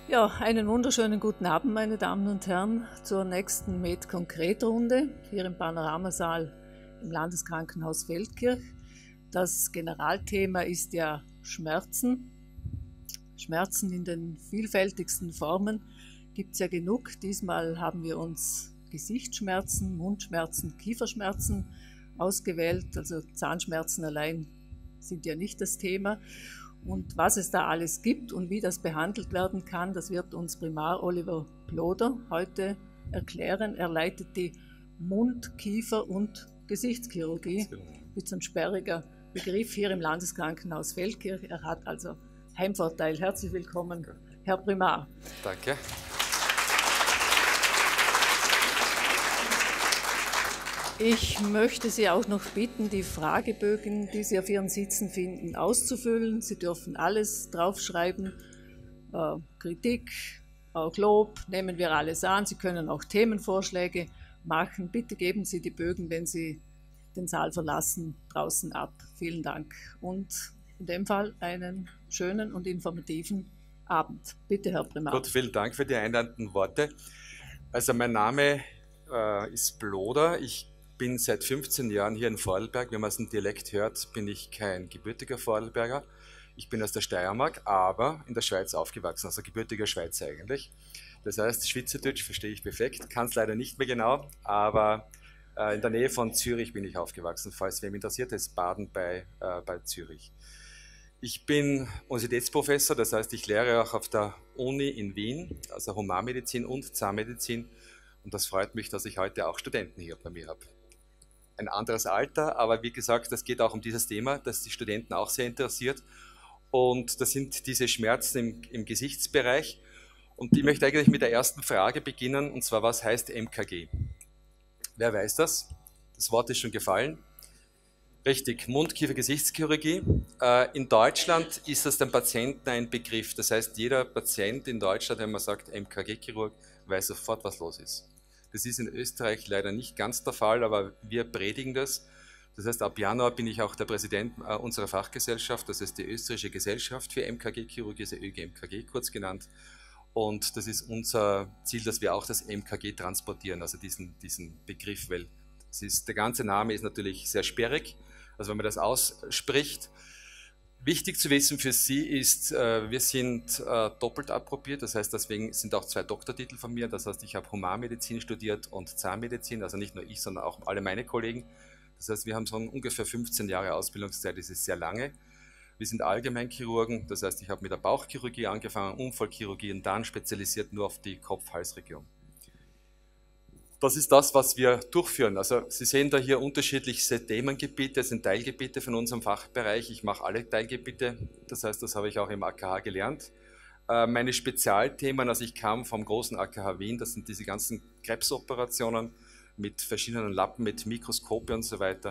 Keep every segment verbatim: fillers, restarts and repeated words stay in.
Ja, einen wunderschönen guten Abend, meine Damen und Herren, zur nächsten Med-Konkret-Runde hier im Panoramasaal im Landeskrankenhaus Feldkirch. Das Generalthema ist ja Schmerzen. Schmerzen in den vielfältigsten Formen gibt es ja genug. Diesmal haben wir uns Gesichtsschmerzen, Mundschmerzen, Kieferschmerzen ausgewählt. Also Zahnschmerzen allein sind ja nicht das Thema. Und was es da alles gibt und wie das behandelt werden kann, das wird uns Primar Oliver Ploder heute erklären. Er leitet die Mund-, Kiefer- und Gesichtschirurgie. Mit so einem sperriger Begriff hier im Landeskrankenhaus Feldkirch. Er hat also Heimvorteil. Herzlich willkommen, Herr Primar. Danke. Ich möchte Sie auch noch bitten, die Fragebögen, die Sie auf Ihren Sitzen finden, auszufüllen. Sie dürfen alles draufschreiben, äh, Kritik, auch Lob, nehmen wir alles an. Sie können auch Themenvorschläge machen. Bitte geben Sie die Bögen, wenn Sie den Saal verlassen, draußen ab. Vielen Dank und in dem Fall einen schönen und informativen Abend. Bitte, Herr Primar. Gut, vielen Dank für die einleitenden Worte. Also mein Name äh, ist Ploder. Ich bin seit fünfzehn Jahren hier in Vorarlberg. Wenn man es im Dialekt hört, bin ich kein gebürtiger Vorarlberger. Ich bin aus der Steiermark, aber in der Schweiz aufgewachsen, also gebürtiger Schweizer eigentlich. Das heißt, Schweizerdeutsch verstehe ich perfekt, kann es leider nicht mehr genau, aber äh, in der Nähe von Zürich bin ich aufgewachsen, falls wem interessiert ist, Baden bei, äh, bei Zürich. Ich bin Universitätsprofessor, das heißt, ich lehre auch auf der Uni in Wien, also Humanmedizin und Zahnmedizin. Und das freut mich, dass ich heute auch Studenten hier bei mir habe. Ein anderes Alter, aber wie gesagt, das geht auch um dieses Thema, das die Studenten auch sehr interessiert. Und das sind diese Schmerzen im, im Gesichtsbereich. Und ich möchte eigentlich mit der ersten Frage beginnen, und zwar, was heißt M K G? Wer weiß das? Das Wort ist schon gefallen. Richtig, Mund-Kiefer-Gesichtschirurgie. In Deutschland ist das den Patienten ein Begriff. Das heißt, jeder Patient in Deutschland, wenn man sagt M K G-Chirurg, weiß sofort, was los ist. Das ist in Österreich leider nicht ganz der Fall, aber wir predigen das. Das heißt, ab Januar bin ich auch der Präsident unserer Fachgesellschaft, das ist die Österreichische Gesellschaft für M K G-Chirurgie, also Ö G M K G kurz genannt. Und das ist unser Ziel, dass wir auch das M K G transportieren, also diesen, diesen Begriff, weil das ist, der ganze Name ist natürlich sehr sperrig. Also wenn man das ausspricht, wichtig zu wissen für Sie ist, äh, wir sind äh, doppelt approbiert, das heißt, deswegen sind auch zwei Doktortitel von mir, das heißt, ich habe Humanmedizin studiert und Zahnmedizin, also nicht nur ich, sondern auch alle meine Kollegen. Das heißt, wir haben so ungefähr fünfzehn Jahre Ausbildungszeit, das ist sehr lange. Wir sind Allgemeinchirurgen, das heißt, ich habe mit der Bauchchirurgie angefangen, Unfallchirurgie und dann spezialisiert nur auf die Kopf-Hals-Region. Das ist das, was wir durchführen. Also Sie sehen da hier unterschiedlichste Themengebiete, das sind Teilgebiete von unserem Fachbereich. Ich mache alle Teilgebiete, das heißt, das habe ich auch im A K H gelernt. Meine Spezialthemen, also ich kam vom großen A K H Wien, das sind diese ganzen Krebsoperationen mit verschiedenen Lappen, mit Mikroskope und so weiter.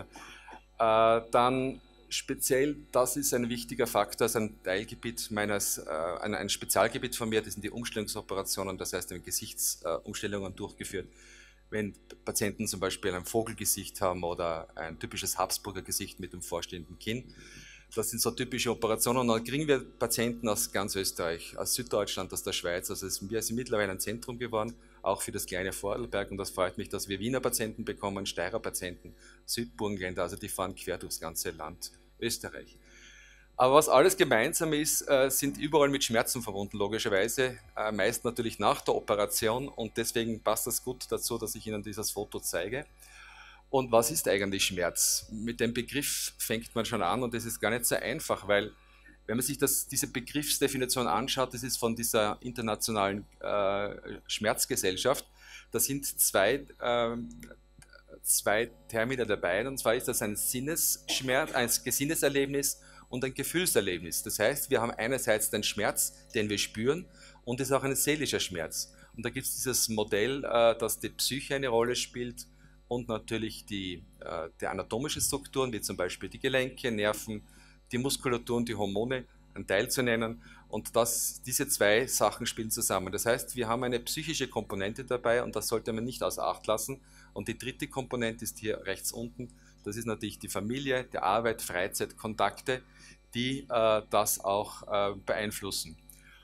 Dann speziell, das ist ein wichtiger Faktor, ist ein Teilgebiet meines, ein, ein Spezialgebiet von mir, das sind die Umstellungsoperationen, das heißt, Gesichtsumstellungen durchgeführt. Wenn Patienten zum Beispiel ein Vogelgesicht haben oder ein typisches Habsburger Gesicht mit dem vorstehenden Kinn. Das sind so typische Operationen. Und dann kriegen wir Patienten aus ganz Österreich, aus Süddeutschland, aus der Schweiz. Also wir sind mittlerweile ein Zentrum geworden, auch für das kleine Vorarlberg. Und das freut mich, dass wir Wiener Patienten bekommen, Steirer Patienten, Südburgenländer, also die fahren quer durchs ganze Land Österreich. Aber was alles gemeinsam ist, sind überall mit Schmerzen verbunden, logischerweise, meist natürlich nach der Operation und deswegen passt das gut dazu, dass ich Ihnen dieses Foto zeige. Und was ist eigentlich Schmerz? Mit dem Begriff fängt man schon an und das ist gar nicht so einfach, weil wenn man sich das, diese Begriffsdefinition anschaut, das ist von dieser internationalen äh, Schmerzgesellschaft, da sind zwei, äh, zwei Termine dabei, und zwar ist das ein Sinnesschmerz, ein Sinneserlebnis und ein Gefühlserlebnis. Das heißt, wir haben einerseits den Schmerz, den wir spüren, und es ist auch ein seelischer Schmerz. Und da gibt es dieses Modell, dass die Psyche eine Rolle spielt und natürlich die, die anatomischen Strukturen, wie zum Beispiel die Gelenke, Nerven, die Muskulatur und die Hormone, einen Teil zu nennen. Und das, diese zwei Sachen spielen zusammen. Das heißt, wir haben eine psychische Komponente dabei und das sollte man nicht außer Acht lassen. Und die dritte Komponente ist hier rechts unten. Das ist natürlich die Familie, die Arbeit, Freizeit, Kontakte, die äh, das auch äh, beeinflussen.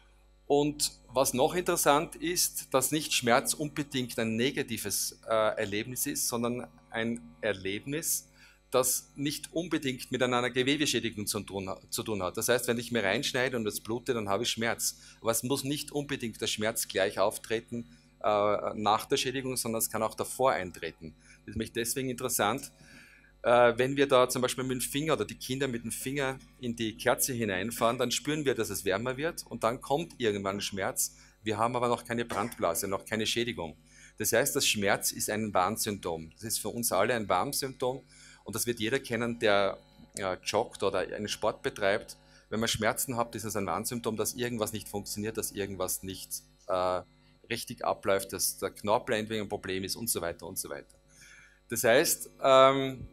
Und was noch interessant ist, dass nicht Schmerz unbedingt ein negatives äh, Erlebnis ist, sondern ein Erlebnis, das nicht unbedingt mit einer Gewebeschädigung zu tun, zu tun hat. Das heißt, wenn ich mir reinschneide und es blutet, dann habe ich Schmerz. Aber es muss nicht unbedingt der Schmerz gleich auftreten äh, nach der Schädigung, sondern es kann auch davor eintreten. Das ist nämlich deswegen interessant, äh, wenn wir da zum Beispiel mit dem Finger oder die Kinder mit dem Finger in die Kerze hineinfahren, dann spüren wir, dass es wärmer wird und dann kommt irgendwann Schmerz. Wir haben aber noch keine Brandblase, noch keine Schädigung. Das heißt, das Schmerz ist ein Warnsymptom. Das ist für uns alle ein Warnsymptom. Und das wird jeder kennen, der ja, joggt oder einen Sport betreibt. Wenn man Schmerzen hat, ist es ein Warnsymptom, dass irgendwas nicht funktioniert, dass irgendwas nicht äh, richtig abläuft, dass der Knorpel entweder ein Problem ist und so weiter und so weiter. Das heißt, ähm,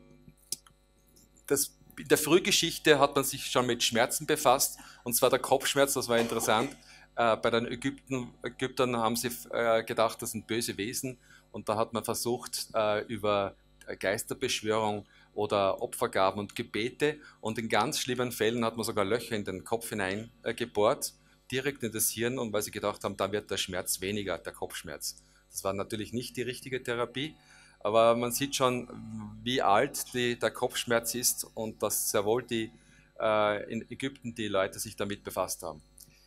das, in der Frühgeschichte hat man sich schon mit Schmerzen befasst, und zwar der Kopfschmerz, das war interessant. Äh, bei den Ägypten, Ägyptern haben sie äh, gedacht, das sind böse Wesen, und da hat man versucht, äh, über Geisterbeschwörung oder Opfergaben und Gebete, und in ganz schlimmen Fällen hat man sogar Löcher in den Kopf hinein äh, gebohrt, direkt in das Hirn, und weil sie gedacht haben, dann wird der Schmerz weniger, der Kopfschmerz. Das war natürlich nicht die richtige Therapie, aber man sieht schon, wie alt die, der Kopfschmerz ist und dass sehr wohl die, äh, in Ägypten die Leute sich damit befasst haben.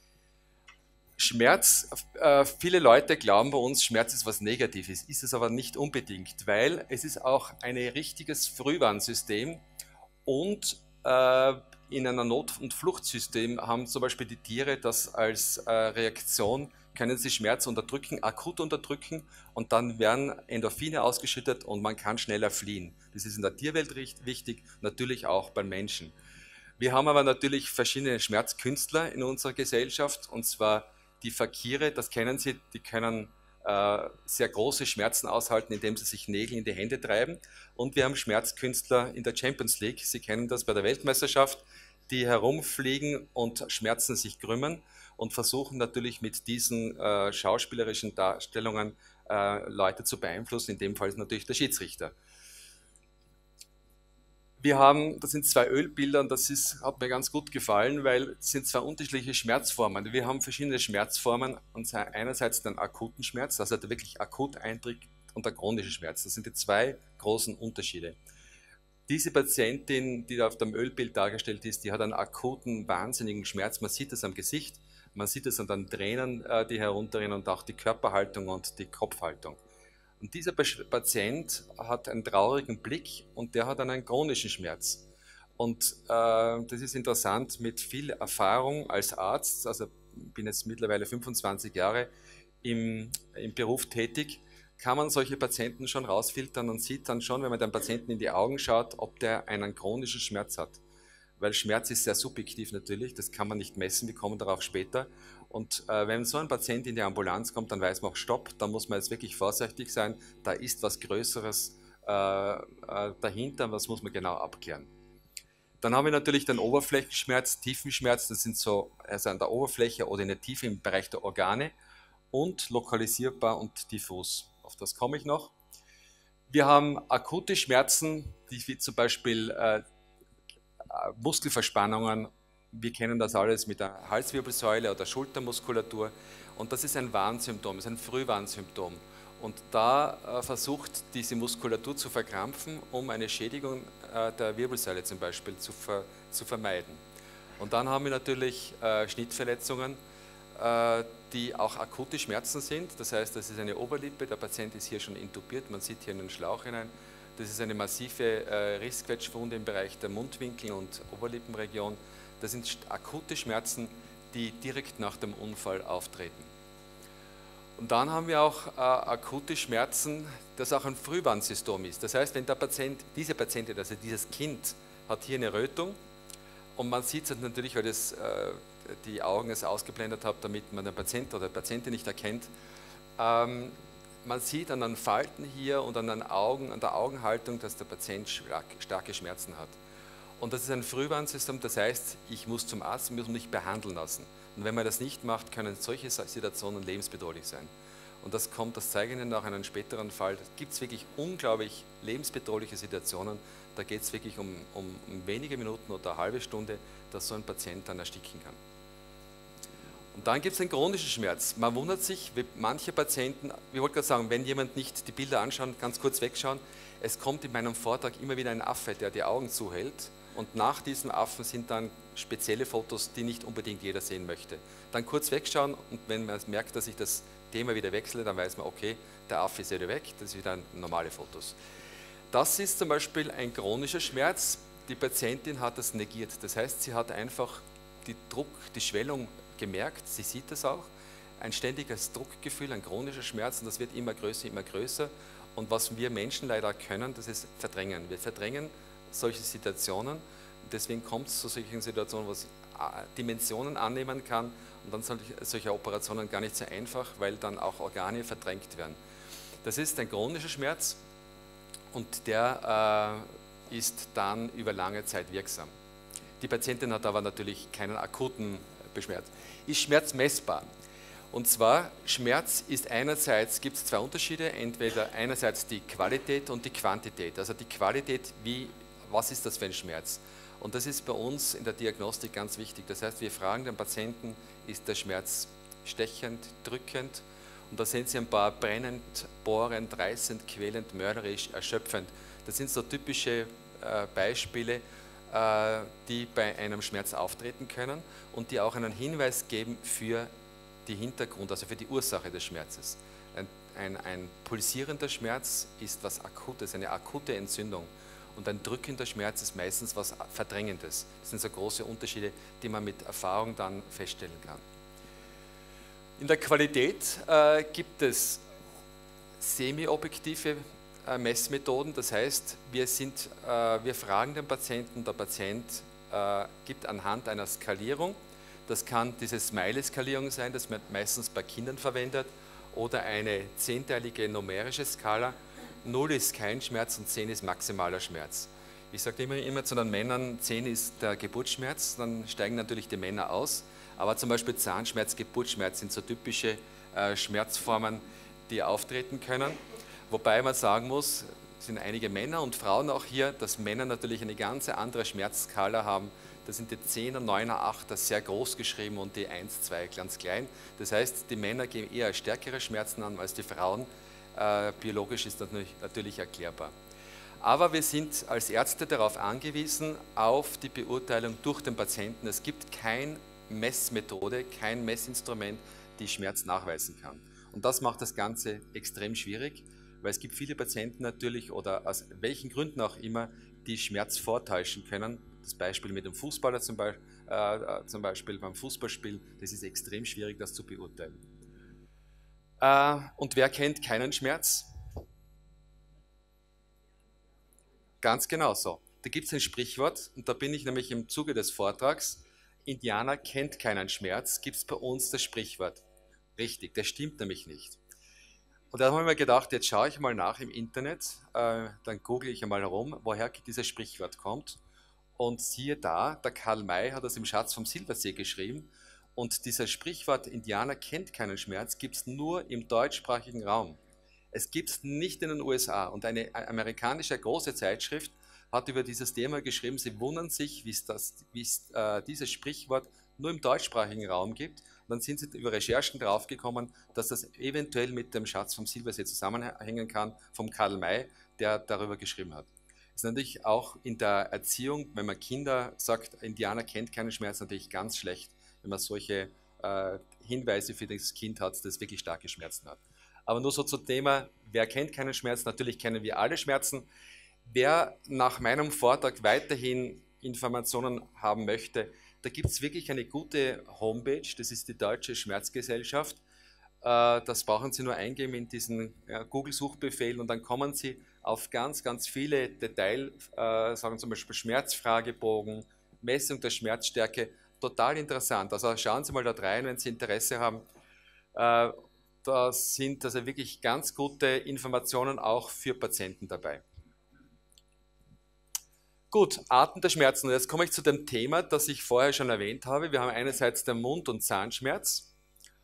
Schmerz, äh, viele Leute glauben bei uns, Schmerz ist was Negatives, ist es aber nicht unbedingt, weil es ist auch ein richtiges Frühwarnsystem, und äh, in einem Not- und Fluchtsystem haben zum Beispiel die Tiere das als äh, Reaktion, können sie Schmerz unterdrücken, akut unterdrücken, und dann werden Endorphine ausgeschüttet und man kann schneller fliehen. Das ist in der Tierwelt wichtig, natürlich auch beim Menschen. Wir haben aber natürlich verschiedene Schmerzkünstler in unserer Gesellschaft, und zwar die Fakire, das kennen Sie, die können äh, sehr große Schmerzen aushalten, indem sie sich Nägel in die Hände treiben. Und wir haben Schmerzkünstler in der Champions League, Sie kennen das bei der Weltmeisterschaft, die herumfliegen und Schmerzen sich krümmen und versuchen natürlich mit diesen äh, schauspielerischen Darstellungen äh, Leute zu beeinflussen, in dem Fall ist natürlich der Schiedsrichter. Wir haben, das sind zwei Ölbilder, und das ist, hat mir ganz gut gefallen, weil es sind zwei unterschiedliche Schmerzformen. Wir haben verschiedene Schmerzformen, und zwar einerseits den akuten Schmerz, also der wirklich akut eintritt, und der chronische Schmerz. Das sind die zwei großen Unterschiede. Diese Patientin, die da auf dem Ölbild dargestellt ist, die hat einen akuten, wahnsinnigen Schmerz. Man sieht es am Gesicht, man sieht es an den Tränen, die herunterrinnen, und auch die Körperhaltung und die Kopfhaltung. Und dieser Patient hat einen traurigen Blick, und der hat einen chronischen Schmerz. Und äh, das ist interessant, mit viel Erfahrung als Arzt, also ich bin jetzt mittlerweile fünfundzwanzig Jahre im, im Beruf tätig, kann man solche Patienten schon rausfiltern und sieht dann schon, wenn man dem Patienten in die Augen schaut, ob der einen chronischen Schmerz hat. Weil Schmerz ist sehr subjektiv natürlich, das kann man nicht messen, wir kommen darauf später. Und äh, wenn so ein Patient in die Ambulanz kommt, dann weiß man auch, stopp, da muss man jetzt wirklich vorsichtig sein, da ist was Größeres äh, äh, dahinter, was muss man genau abklären. Dann haben wir natürlich den Oberflächenschmerz, Tiefenschmerz, das sind so also an der Oberfläche oder in der Tiefe im Bereich der Organe, und lokalisierbar und diffus. Auf das komme ich noch. Wir haben akute Schmerzen, die wie zum Beispiel äh, Muskelverspannungen. Wir kennen das alles mit der Halswirbelsäule oder Schultermuskulatur, und das ist ein Warnsymptom, ist ein Frühwarnsymptom. Und da äh, versucht diese Muskulatur zu verkrampfen, um eine Schädigung äh, der Wirbelsäule zum Beispiel zu, ver, zu vermeiden. Und dann haben wir natürlich äh, Schnittverletzungen, äh, die auch akute Schmerzen sind. Das heißt, das ist eine Oberlippe, der Patient ist hier schon intubiert, man sieht hier in den Schlauch hinein. Das ist eine massive äh, Rissquetschwunde im Bereich der Mundwinkel und Oberlippenregion. Das sind akute Schmerzen, die direkt nach dem Unfall auftreten. Und dann haben wir auch äh, akute Schmerzen, das auch ein Frühwarnsystem ist. Das heißt, wenn der Patient, diese Patientin, also dieses Kind, hat hier eine Rötung, und man sieht es natürlich, weil das, äh, die Augen es ausgeblendet habe, damit man den Patient oder die Patientin nicht erkennt. Ähm, man sieht an den Falten hier und an den Augen, an der Augenhaltung, dass der Patient stark, starke Schmerzen hat. Und das ist ein Frühwarnsystem, das heißt, ich muss zum Arzt, muss mich behandeln lassen. Und wenn man das nicht macht, können solche Situationen lebensbedrohlich sein. Und das kommt, das zeige ich Ihnen nach einem späteren Fall. Da gibt es wirklich unglaublich lebensbedrohliche Situationen. Da geht es wirklich um, um, um wenige Minuten oder eine halbe Stunde, dass so ein Patient dann ersticken kann. Und dann gibt es den chronischen Schmerz. Man wundert sich, wie manche Patienten, ich wollte gerade sagen, wenn jemand nicht die Bilder anschaut, ganz kurz wegschauen, es kommt in meinem Vortrag immer wieder ein Affe, der die Augen zuhält, und nach diesem Affen sind dann spezielle Fotos, die nicht unbedingt jeder sehen möchte. Dann kurz wegschauen, und wenn man merkt, dass ich das Thema wieder wechsle, dann weiß man, okay, der Affe ist wieder weg, das ist wieder normale Fotos. Das ist zum Beispiel ein chronischer Schmerz. Die Patientin hat das negiert. Das heißt, sie hat einfach die Druck, die Schwellung gemerkt, sie sieht das auch, ein ständiges Druckgefühl, ein chronischer Schmerz, und das wird immer größer, immer größer. Und was wir Menschen leider können, das ist verdrängen. Wir verdrängen solche Situationen. Deswegen kommt es zu solchen Situationen, wo es Dimensionen annehmen kann, und dann sind solche Operationen gar nicht so einfach, weil dann auch Organe verdrängt werden. Das ist ein chronischer Schmerz, und der äh, ist dann über lange Zeit wirksam. Die Patientin hat aber natürlich keinen akuten Beschmerz. Ist Schmerz messbar? Und zwar, Schmerz ist einerseits, gibt es zwei Unterschiede, entweder einerseits die Qualität und die Quantität. Also die Qualität, wie, was ist das für ein Schmerz? Und das ist bei uns in der Diagnostik ganz wichtig. Das heißt, wir fragen den Patienten, ist der Schmerz stechend, drückend? Und da sehen Sie ein paar brennend, bohrend, reißend, quälend, mörderisch, erschöpfend. Das sind so typische äh, Beispiele, äh, die bei einem Schmerz auftreten können und die auch einen Hinweis geben für die Hintergrund, also für die Ursache des Schmerzes. Ein, ein, ein pulsierender Schmerz ist was Akutes, eine akute Entzündung. Und ein drückender Schmerz ist meistens was Verdrängendes. Das sind so große Unterschiede, die man mit Erfahrung dann feststellen kann. In der Qualität äh, gibt es semi-objektive äh, Messmethoden, das heißt, wir, sind, äh, wir fragen den Patienten, der Patient äh, gibt anhand einer Skalierung, das kann diese Smiley-Skalierung sein, das wird meistens bei Kindern verwendet, oder eine zehnteilige numerische Skala. null ist kein Schmerz und zehn ist maximaler Schmerz. Ich sage immer, immer zu den Männern, zehn ist der Geburtsschmerz, dann steigen natürlich die Männer aus. Aber zum Beispiel Zahnschmerz, Geburtsschmerz sind so typische äh, Schmerzformen, die auftreten können. Wobei man sagen muss, es sind einige Männer und Frauen auch hier, dass Männer natürlich eine ganz andere Schmerzskala haben. Da sind die zehner, neuner, achter sehr groß geschrieben und die eins, zwei ganz klein. Das heißt, die Männer geben eher stärkere Schmerzen an als die Frauen. Äh, biologisch ist das natürlich, natürlich erklärbar. Aber wir sind als Ärzte darauf angewiesen, auf die Beurteilung durch den Patienten. Es gibt keine Messmethode, kein Messinstrument, die Schmerz nachweisen kann. Und das macht das Ganze extrem schwierig, weil es gibt viele Patienten natürlich oder aus welchen Gründen auch immer, die Schmerz vortäuschen können. Das Beispiel mit dem Fußballer zum Beispiel, äh, zum Beispiel beim Fußballspiel, das ist extrem schwierig, das zu beurteilen. Äh, und wer kennt keinen Schmerz? Ganz genau so. Da gibt es ein Sprichwort, und da bin ich nämlich im Zuge des Vortrags, Indianer kennt keinen Schmerz, gibt es bei uns das Sprichwort. Richtig, das stimmt nämlich nicht. Und da habe ich mir gedacht, jetzt schaue ich mal nach im Internet, äh, dann google ich einmal herum, woher dieses Sprichwort kommt. Und siehe da, der Karl May hat das im Schatz vom Silbersee geschrieben. Und dieses Sprichwort, Indianer kennt keinen Schmerz, gibt es nur im deutschsprachigen Raum. Es gibt es nicht in den U S A. Und eine amerikanische große Zeitschrift hat über dieses Thema geschrieben, sie wundern sich, wie es das, wie es, äh, dieses Sprichwort nur im deutschsprachigen Raum gibt. Und dann sind sie über Recherchen draufgekommen, dass das eventuell mit dem Schatz vom Silbersee zusammenhängen kann, vom Karl May, der darüber geschrieben hat. Das ist natürlich auch in der Erziehung, wenn man Kinder sagt, Indianer kennt keinen Schmerz, natürlich ganz schlecht, wenn man solche äh, Hinweise für das Kind hat, das wirklich starke Schmerzen hat. Aber nur so zum Thema, wer kennt keinen Schmerz? Natürlich kennen wir alle Schmerzen. Wer nach meinem Vortrag weiterhin Informationen haben möchte, da gibt es wirklich eine gute Homepage, das ist die Deutsche Schmerzgesellschaft. Das brauchen Sie nur eingeben in diesen Google-Suchbefehl und dann kommen Sie auf ganz, ganz viele Detail, sagen zum Beispiel Schmerzfragebogen, Messung der Schmerzstärke, total interessant. Also schauen Sie mal da rein, wenn Sie Interesse haben. Da sind also wirklich ganz gute Informationen auch für Patienten dabei. Gut, Arten der Schmerzen. Und jetzt komme ich zu dem Thema, das ich vorher schon erwähnt habe. Wir haben einerseits den Mund- und Zahnschmerz.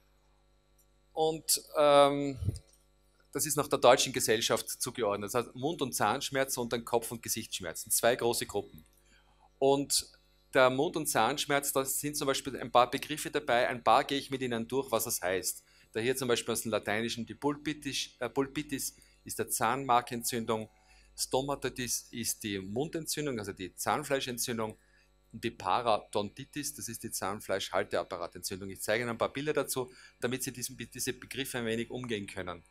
Und ähm, das ist nach der Deutschen Gesellschaft zugeordnet. Das heißt Mund- und Zahnschmerz und dann Kopf- und Gesichtsschmerzen. Zwei große Gruppen. Und der Mund- und Zahnschmerz, da sind zum Beispiel ein paar Begriffe dabei, ein paar gehe ich mit Ihnen durch, was das heißt. Da hier zum Beispiel aus dem Lateinischen die Pulpitis, äh, Pulpitis ist der Zahnmarkentzündung, Stomatitis ist die Mundentzündung, also die Zahnfleischentzündung, und die Parodontitis, das ist die Zahnfleischhalteapparatentzündung. Ich zeige Ihnen ein paar Bilder dazu, damit Sie diesen, diese Begriffe ein wenig umgehen können.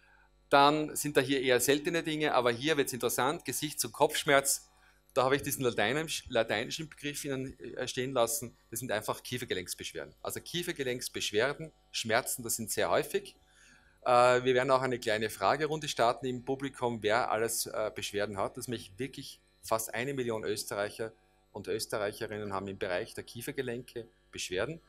Dann sind da hier eher seltene Dinge, aber hier wird es interessant, Gesichts- und Kopfschmerz. Da habe ich diesen lateinisch, lateinischen Begriff Ihnen stehen lassen. Das sind einfach Kiefergelenksbeschwerden. Also Kiefergelenksbeschwerden, Schmerzen, das sind sehr häufig. Äh, wir werden auch eine kleine Fragerunde starten im Publikum, wer alles äh, Beschwerden hat. Das mich wirklich fast eine Million Österreicher und Österreicherinnen haben im Bereich der Kiefergelenke Beschwerden.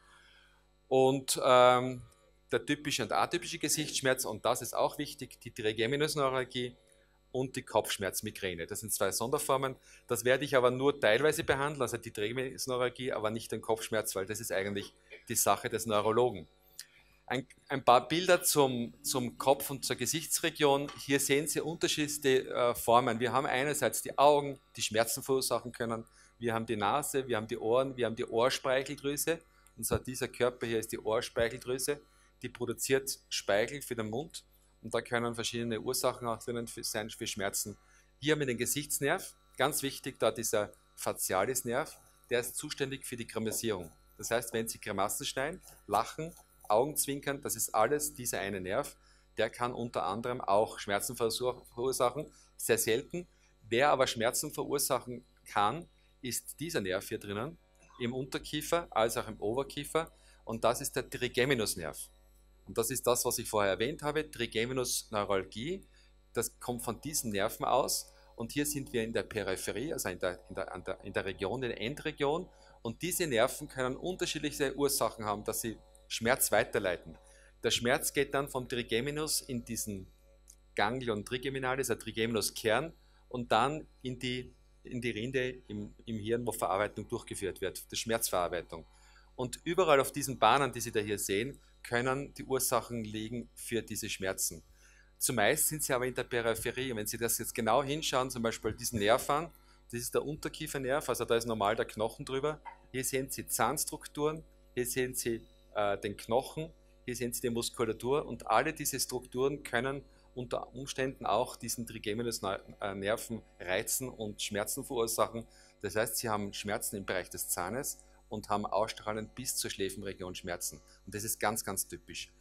Und ähm, der typische und atypische Gesichtsschmerz, und das ist auch wichtig, die Trigeminusneuralgie und die Kopfschmerzmigräne. Das sind zwei Sonderformen. Das werde ich aber nur teilweise behandeln, also die Trigeminusneuralgie, aber nicht den Kopfschmerz, weil das ist eigentlich die Sache des Neurologen. Ein, ein paar Bilder zum, zum Kopf und zur Gesichtsregion. Hier sehen Sie unterschiedliche äh, Formen. Wir haben einerseits die Augen, die Schmerzen verursachen können. Wir haben die Nase, wir haben die Ohren, wir haben die Ohrspeicheldrüse. Und zwar dieser Körper hier ist die Ohrspeicheldrüse. Die produziert Speichel für den Mund. Und da können verschiedene Ursachen auch drinnen sein für Schmerzen. Hier haben wir den Gesichtsnerv. Ganz wichtig, da dieser Facialisnerv, der ist zuständig für die Grimacierung. Das heißt, wenn Sie Grimassen schneiden, lachen, Augenzwinkern, das ist alles dieser eine Nerv. Der kann unter anderem auch Schmerzen verursachen. Sehr selten. Wer aber Schmerzen verursachen kann, ist dieser Nerv hier drinnen, im Unterkiefer als auch im Oberkiefer. Und das ist der Trigeminusnerv. Und das ist das, was ich vorher erwähnt habe, Trigeminusneuralgie. Das kommt von diesen Nerven aus. Und hier sind wir in der Peripherie, also in der, in der, in der Region, in der Endregion. Und diese Nerven können unterschiedliche Ursachen haben, dass sie Schmerz weiterleiten. Der Schmerz geht dann vom Trigeminus in diesen Ganglion trigeminalis, der Trigeminuskern, und dann in die, in die Rinde im, im Hirn, wo Verarbeitung durchgeführt wird, die Schmerzverarbeitung. Und überall auf diesen Bahnen, die Sie da hier sehen, können die Ursachen liegen für diese Schmerzen. Zumeist sind sie aber in der Peripherie. Und wenn Sie das jetzt genau hinschauen, zum Beispiel diesen Nerv an, das ist der Unterkiefernerv, also da ist normal der Knochen drüber. Hier sehen Sie Zahnstrukturen, hier sehen Sie äh, den Knochen, hier sehen Sie die Muskulatur, und alle diese Strukturen können unter Umständen auch diesen Trigeminusnerven reizen und Schmerzen verursachen. Das heißt, Sie haben Schmerzen im Bereich des Zahnes und haben ausstrahlend bis zur Schläfenregion Schmerzen. Und das ist ganz, ganz typisch.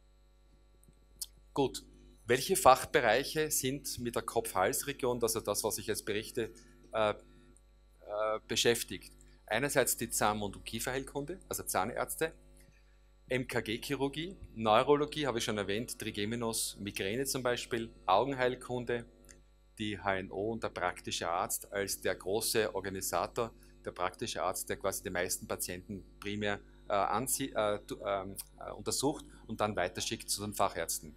Gut, welche Fachbereiche sind mit der Kopf-Hals-Region, also das, was ich jetzt berichte, äh, äh, beschäftigt? Einerseits die Zahn-, Mund- und Kieferheilkunde, also Zahnärzte, M K G-Chirurgie, Neurologie, habe ich schon erwähnt, Trigeminus, Migräne zum Beispiel, Augenheilkunde, die H N O und der praktische Arzt als der große Organisator, der praktische Arzt, der quasi die meisten Patienten primär äh, anzie- äh, äh, untersucht und dann weiterschickt zu den Fachärzten.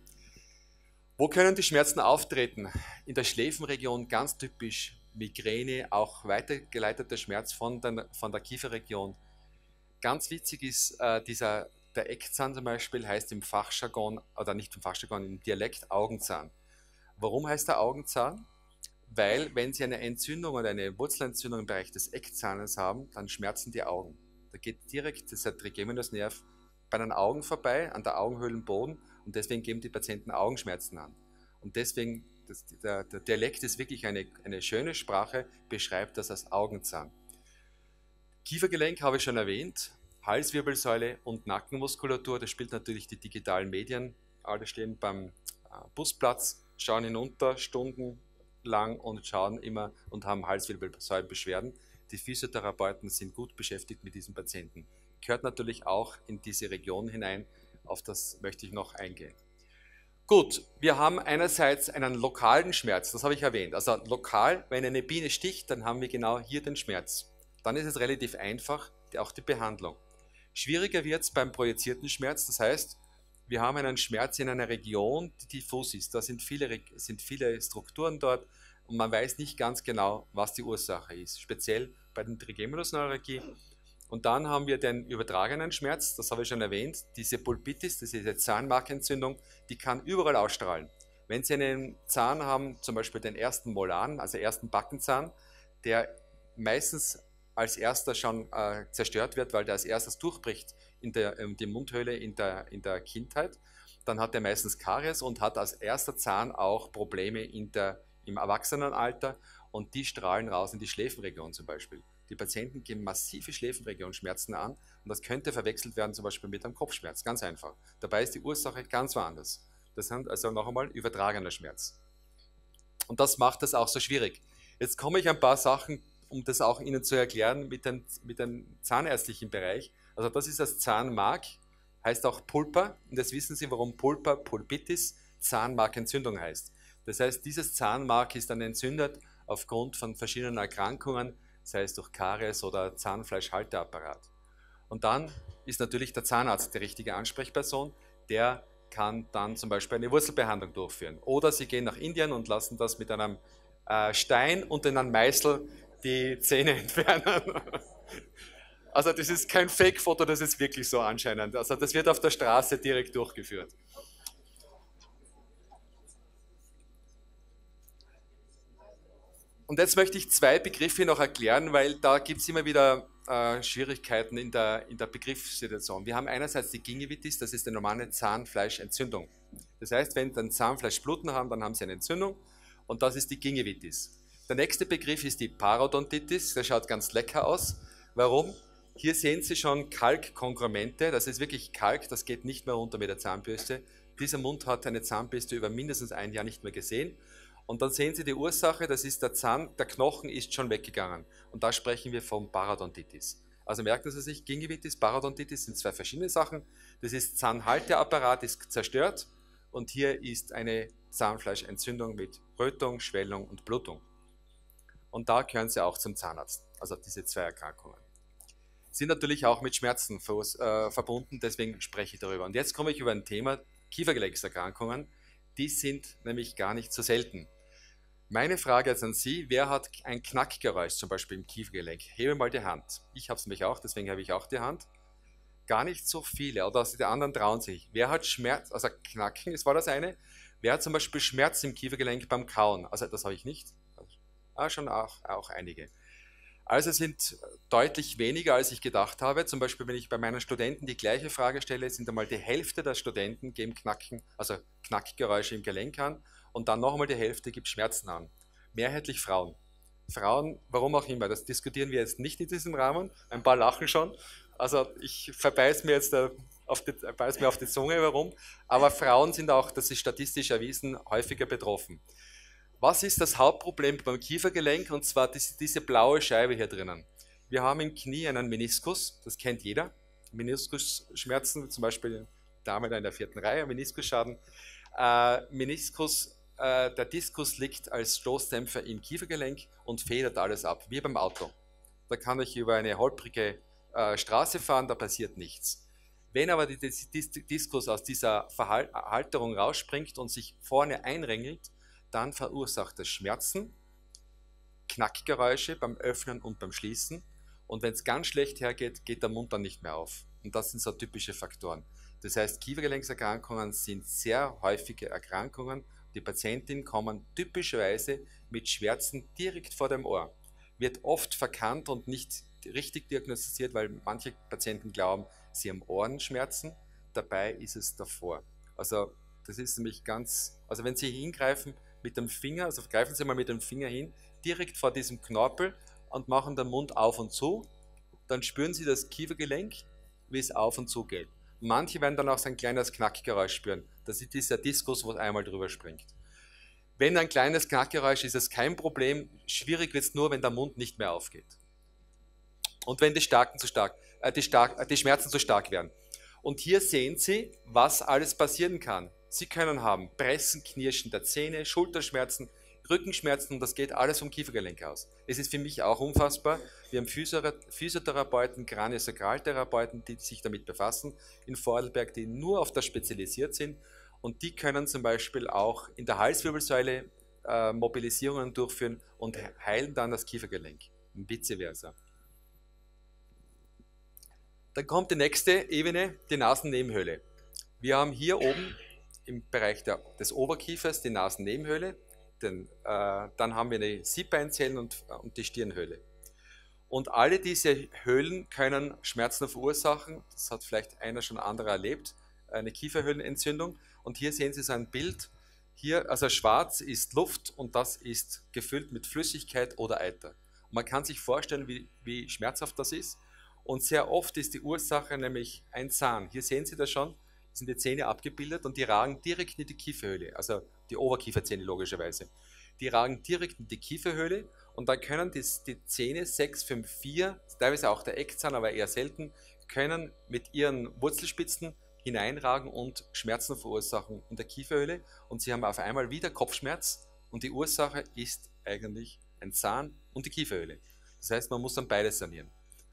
Wo können die Schmerzen auftreten? In der Schläfenregion ganz typisch Migräne, auch weitergeleiteter Schmerz von der, von der Kieferregion. Ganz witzig ist äh, dieser, der Eckzahn zum Beispiel, heißt im Fachjargon, oder nicht im Fachjargon, im Dialekt Augenzahn. Warum heißt der Augenzahn? Weil, wenn Sie eine Entzündung oder eine Wurzelentzündung im Bereich des Eckzahnes haben, dann schmerzen die Augen. Da geht direkt dieser Trigeminusnerv bei den Augen vorbei, an der Augenhöhlenboden, und deswegen geben die Patienten Augenschmerzen an. Und deswegen, das, der, der Dialekt ist wirklich eine, eine schöne Sprache, beschreibt das als Augenzahn. Kiefergelenk habe ich schon erwähnt, Halswirbelsäule und Nackenmuskulatur, da spielt natürlich die digitalen Medien. Alle stehen beim Busplatz, schauen hinunter, Stunden lang und schauen immer und haben Halswirbelsäulenbeschwerden. Die Physiotherapeuten sind gut beschäftigt mit diesen Patienten. Gehört natürlich auch in diese Region hinein, auf das möchte ich noch eingehen. Gut, wir haben einerseits einen lokalen Schmerz, das habe ich erwähnt. Also lokal, wenn eine Biene sticht, dann haben wir genau hier den Schmerz. Dann ist es relativ einfach, auch die Behandlung. Schwieriger wird es beim projizierten Schmerz, das heißt, wir haben einen Schmerz in einer Region, die diffus ist. Da sind viele, sind viele Strukturen dort und man weiß nicht ganz genau, was die Ursache ist. Speziell bei den Trigeminusneuralgie. Und dann haben wir den übertragenen Schmerz, das habe ich schon erwähnt, diese Pulpitis, das ist diese Zahnmarkentzündung, die kann überall ausstrahlen. Wenn Sie einen Zahn haben, zum Beispiel den ersten Molaren, also ersten Backenzahn, der meistens als erster schon äh, zerstört wird, weil der als erstes durchbricht in der in die Mundhöhle in der, in der Kindheit. Dann hat er meistens Karies und hat als erster Zahn auch Probleme in der, im Erwachsenenalter und die strahlen raus in die Schläfenregion zum Beispiel. Die Patienten geben massive Schläfenregionschmerzen an und das könnte verwechselt werden zum Beispiel mit einem Kopfschmerz, ganz einfach. Dabei ist die Ursache ganz woanders. Das sind also noch einmal übertragener Schmerz. Und das macht das auch so schwierig. Jetzt komme ich ein paar Sachen, um das auch Ihnen zu erklären, mit dem, mit dem zahnärztlichen Bereich. Also das ist das Zahnmark, heißt auch Pulpa. Und jetzt wissen Sie, warum Pulpa, Pulpitis, Zahnmarkentzündung heißt. Das heißt, dieses Zahnmark ist dann entzündet aufgrund von verschiedenen Erkrankungen, sei es durch Karies oder Zahnfleischhalteapparat. Und dann ist natürlich der Zahnarzt die richtige Ansprechperson, der kann dann zum Beispiel eine Wurzelbehandlung durchführen. Oder Sie gehen nach Indien und lassen das mit einem äh, Stein und in einem Meißel die Zähne entfernen. Also das ist kein Fake-Foto, das ist wirklich so anscheinend. Also das wird auf der Straße direkt durchgeführt. Und jetzt möchte ich zwei Begriffe noch erklären, weil da gibt es immer wieder äh, Schwierigkeiten in der, in der Begriffssituation. Wir haben einerseits die Gingivitis, das ist eine normale Zahnfleischentzündung. Das heißt, wenn dann Zahnfleischbluten haben, dann haben sie eine Entzündung und das ist die Gingivitis. Der nächste Begriff ist die Parodontitis, der schaut ganz lecker aus. Warum? Hier sehen Sie schon Kalkkongrumente, das ist wirklich Kalk, das geht nicht mehr runter mit der Zahnbürste. Dieser Mund hat eine Zahnbürste über mindestens ein Jahr nicht mehr gesehen. Und dann sehen Sie die Ursache, das ist der Zahn, der Knochen ist schon weggegangen. Und da sprechen wir von Parodontitis. Also merken Sie sich, Gingivitis, Parodontitis sind zwei verschiedene Sachen. Das ist Zahnhalteapparat ist zerstört und hier ist eine Zahnfleischentzündung mit Rötung, Schwellung und Blutung. Und da gehören Sie auch zum Zahnarzt, also diese zwei Erkrankungen. Sind natürlich auch mit Schmerzen äh, verbunden, deswegen spreche ich darüber. Und jetzt komme ich über ein Thema, Kiefergelenkserkrankungen. Die sind nämlich gar nicht so selten. Meine Frage jetzt an Sie, wer hat ein Knackgeräusch, zum Beispiel im Kiefergelenk? Hebe mal die Hand. Ich habe es nämlich auch, deswegen habe ich auch die Hand. Gar nicht so viele, oder also die anderen trauen sich. Wer hat Schmerz, also Knacken, das war das eine. Wer hat zum Beispiel Schmerz im Kiefergelenk beim Kauen? Also das habe ich nicht. Ah, schon auch, auch einige. Also es sind deutlich weniger, als ich gedacht habe. Zum Beispiel, wenn ich bei meinen Studenten die gleiche Frage stelle, sind einmal die Hälfte der Studenten geben Knacken, also Knackgeräusche im Gelenk an und dann noch einmal die Hälfte gibt Schmerzen an. Mehrheitlich Frauen. Frauen, warum auch immer, das diskutieren wir jetzt nicht in diesem Rahmen. Ein paar lachen schon. Also ich verbeiße mir jetzt auf die, beiß mir auf die Zunge warum. Aber Frauen sind auch, das ist statistisch erwiesen, häufiger betroffen. Was ist das Hauptproblem beim Kiefergelenk? Und zwar diese, diese blaue Scheibe hier drinnen. Wir haben im Knie einen Meniskus, das kennt jeder. Meniskusschmerzen, zum Beispiel Dame da in der vierten Reihe, Meniskusschaden. Äh, Meniskus, äh, der Diskus liegt als Stoßdämpfer im Kiefergelenk und federt alles ab, wie beim Auto. Da kann ich über eine holprige äh, Straße fahren, da passiert nichts. Wenn aber der Diskus aus dieser Verhalterung rausspringt und sich vorne einringelt, dann verursacht das Schmerzen, Knackgeräusche beim Öffnen und beim Schließen. Und wenn es ganz schlecht hergeht, geht der Mund dann nicht mehr auf. Und das sind so typische Faktoren. Das heißt, Kiefergelenkserkrankungen sind sehr häufige Erkrankungen. Die Patientinnen kommen typischerweise mit Schmerzen direkt vor dem Ohr. Wird oft verkannt und nicht richtig diagnostiziert, weil manche Patienten glauben, sie haben Ohrenschmerzen. Dabei ist es davor. Also das ist nämlich ganz, also wenn Sie hingreifen, mit dem Finger, also greifen Sie mal mit dem Finger hin, direkt vor diesem Knorpel und machen den Mund auf und zu, dann spüren Sie das Kiefergelenk, wie es auf und zu geht. Manche werden dann auch so ein kleines Knackgeräusch spüren. Das ist dieser Diskus, wo es einmal drüber springt. Wenn ein kleines Knackgeräusch ist, ist es kein Problem. Schwierig wird es nur, wenn der Mund nicht mehr aufgeht. Und wenn die, Starken zu stark, äh, die, stark, äh, die Schmerzen zu stark werden. Und hier sehen Sie, was alles passieren kann. Sie können haben Pressen, Knirschen der Zähne, Schulterschmerzen, Rückenschmerzen und das geht alles vom Kiefergelenk aus. Es ist für mich auch unfassbar. Wir haben Physiotherapeuten, Kraniosakraltherapeuten, die sich damit befassen in Vorarlberg, die nur auf das spezialisiert sind und die können zum Beispiel auch in der Halswirbelsäule äh, Mobilisierungen durchführen und heilen dann das Kiefergelenk und vice versa. Dann kommt die nächste Ebene, die Nasennebenhöhle. Wir haben hier oben im Bereich der, des Oberkiefers die Nasennebenhöhle, den, äh, dann haben wir die Siebbeinzellen und, und die Stirnhöhle. Und alle diese Höhlen können Schmerzen verursachen. Das hat vielleicht einer schon andere erlebt, eine Kieferhöhlenentzündung. Und hier sehen Sie so ein Bild. Hier, also schwarz ist Luft und das ist gefüllt mit Flüssigkeit oder Eiter. Und man kann sich vorstellen, wie, wie schmerzhaft das ist. Und sehr oft ist die Ursache nämlich ein Zahn. Hier sehen Sie das schon, sind die Zähne abgebildet und die ragen direkt in die Kieferhöhle, also die Oberkieferzähne logischerweise. Die ragen direkt in die Kieferhöhle und dann können die, die Zähne sechs, fünf, vier, teilweise auch der Eckzahn, aber eher selten, können mit ihren Wurzelspitzen hineinragen und Schmerzen verursachen in der Kieferhöhle und Sie haben auf einmal wieder Kopfschmerz und die Ursache ist eigentlich ein Zahn und die Kieferhöhle. Das heißt, man muss dann beides sanieren.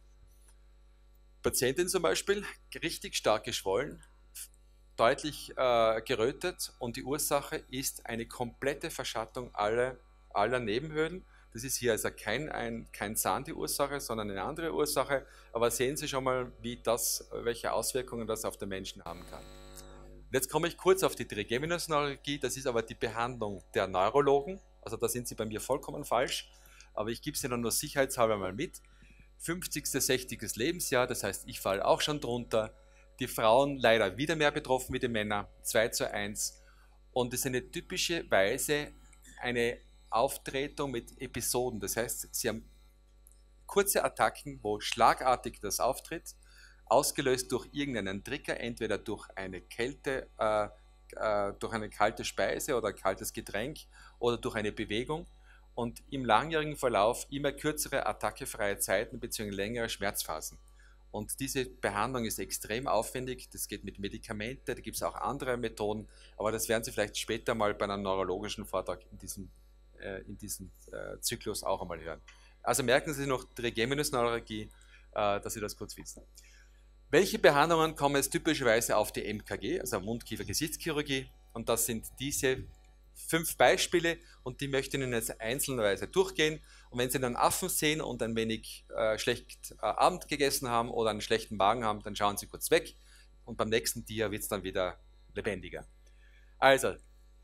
Patientin zum Beispiel, richtig stark geschwollen, deutlich äh, gerötet und die Ursache ist eine komplette Verschattung aller, aller Nebenhöhlen. Das ist hier also kein, ein, kein Zahn die Ursache, sondern eine andere Ursache. Aber sehen Sie schon mal, wie das, welche Auswirkungen das auf den Menschen haben kann. Und jetzt komme ich kurz auf die Trigeminusneuralgie. Das ist aber die Behandlung der Neurologen. Also da sind Sie bei mir vollkommen falsch. Aber ich gebe es Ihnen nur sicherheitshalber mal mit. fünfzigste, sechzigste Lebensjahr, das heißt, ich falle auch schon drunter. Die Frauen leider wieder mehr betroffen wie die Männer, zwei zu eins. Und es ist eine typische Weise, eine Auftretung mit Episoden. Das heißt, sie haben kurze Attacken, wo schlagartig das auftritt, ausgelöst durch irgendeinen Trigger, entweder durch eine Kälte, äh, äh, durch eine kalte Speise oder ein kaltes Getränk oder durch eine Bewegung. Und im langjährigen Verlauf immer kürzere attackefreie Zeiten bzw. längere Schmerzphasen. Und diese Behandlung ist extrem aufwendig, das geht mit Medikamenten, da gibt es auch andere Methoden, aber das werden Sie vielleicht später mal bei einem neurologischen Vortrag in diesem, äh, in diesem äh, Zyklus auch einmal hören. Also merken Sie noch Trigeminusneuralgie, äh, dass Sie das kurz wissen. Welche Behandlungen kommen jetzt typischerweise auf die M K G, also Mund-Kiefer-Gesichtschirurgie? Und das sind diese fünf Beispiele und die möchte ich Ihnen jetzt einzelnerweise durchgehen. Und wenn Sie einen Affen sehen und ein wenig äh, schlecht äh, Abend gegessen haben oder einen schlechten Magen haben, dann schauen Sie kurz weg und beim nächsten Dia wird es dann wieder lebendiger. Also,